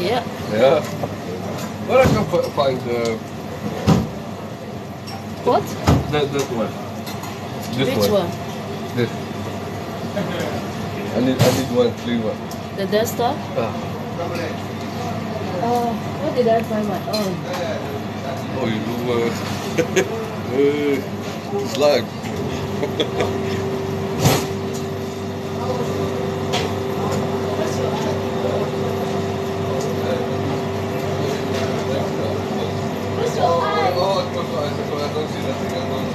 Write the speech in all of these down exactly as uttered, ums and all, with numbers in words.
Yeah. Yeah. Where I can fi- find the What? that that one? This Which one. one? This. I need I need one clean one. The desktop? Ah. Uh, what did I find my own? Oh, you do uh, uh, slime. Oh, of course, I suppose I don't see nothing. I don't.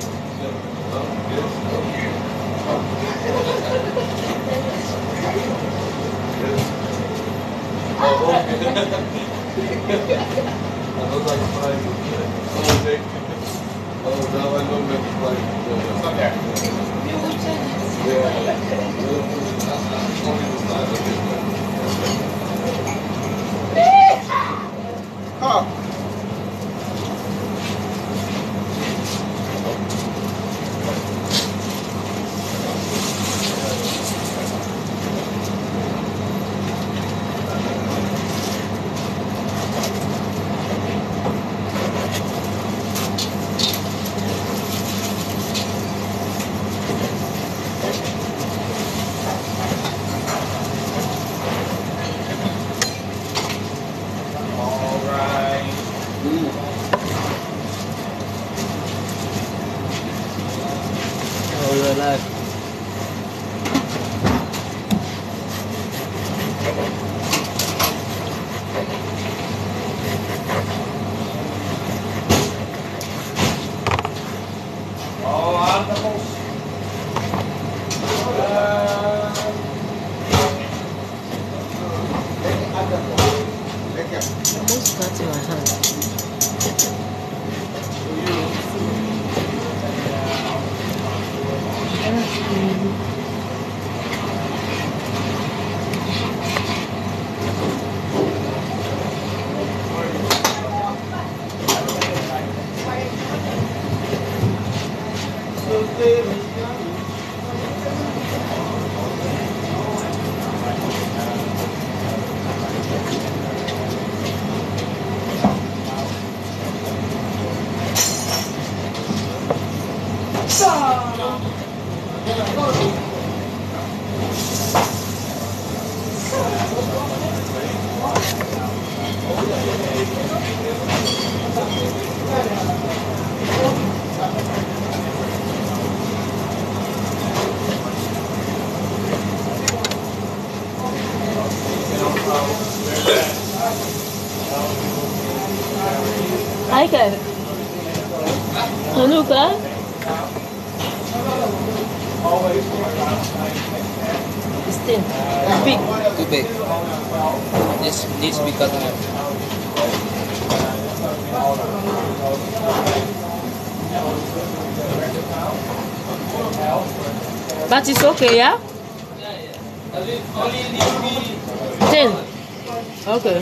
Oh, okay. I don't like flying. Oh, okay. Oh, now I don't like flying. Okay. Yeah. Only the style of it. Oh. Oh, relax. Almost cut in my hand. Hi, Kevin. Hanukkah? It's thin. Big. Too big. This needs to be cut off. But it's okay, yeah? Thin. Okay.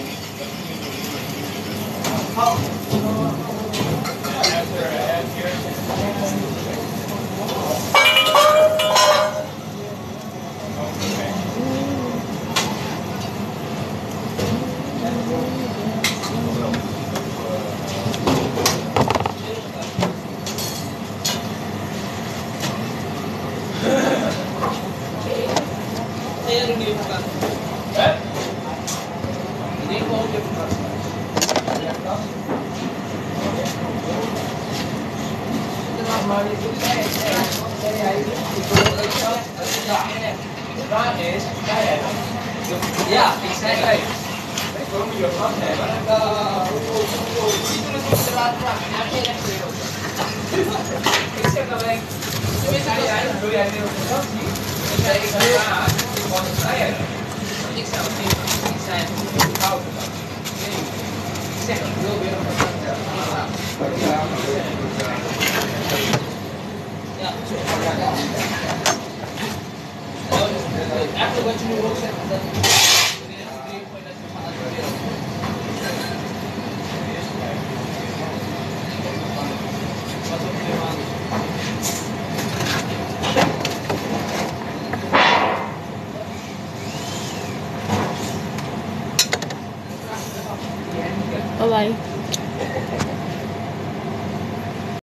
Yeah, exactly. After what you work Bye bye.